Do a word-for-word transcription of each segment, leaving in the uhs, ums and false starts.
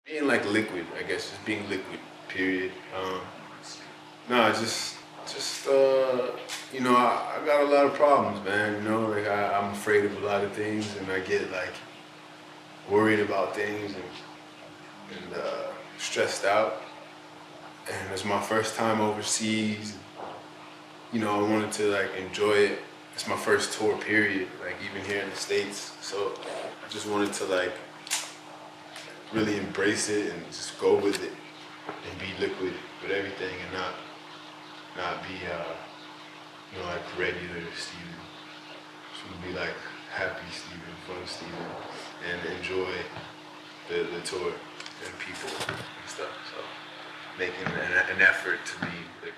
Being like liquid, I guess, just being liquid, period. Um, no, just, just, uh, you know, I, I got a lot of problems, man, you know, like I, I'm afraid of a lot of things and I get like worried about things and, and uh, stressed out. And it's my first time overseas. You know, I wanted to like enjoy it. It's my first tour, period, like even here in the States. So I just wanted to like really embrace it and just go with it and be liquid with everything and not not be uh, you know, like regular Steven. Just want to be like happy Steven, fun Steven, and enjoy the, the tour and people and stuff. So making an, an effort to be liquid.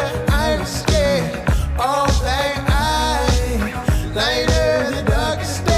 Lighter, the darkest